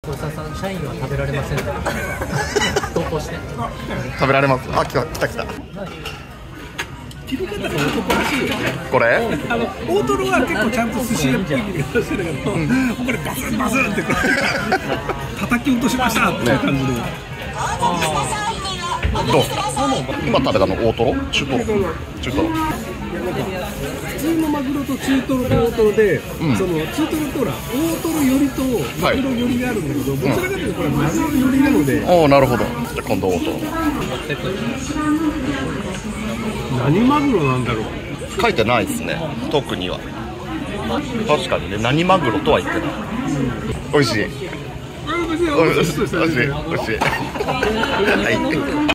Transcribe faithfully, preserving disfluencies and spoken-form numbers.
小沢さん、社員は食べられませんね。投稿して。 食べられます。あ、来た来た来た。 切り方が男らしいよね。 これ？ あの大トロは結構ちゃんと寿司屋っぽい切り方してるけど、これバスンバスンってこれ叩き落としましたっていう感じで。 どう？今食べたの大トロ？中トロ？中トロ。 普通のマグロと中トロと大トロで、 うん、 その中トロとほら大トロ寄りとマグロ寄りがあるんだけど、どちらかというとこれマグロ寄りなので。 ああ、なるほど。じゃあ今度大トロ。 何マグロなんだろう。 書いてないですね。特には。確かにね、何マグロとは言ってない。美味しい。 美味しい美味しい美味しい。 美味しい。はい。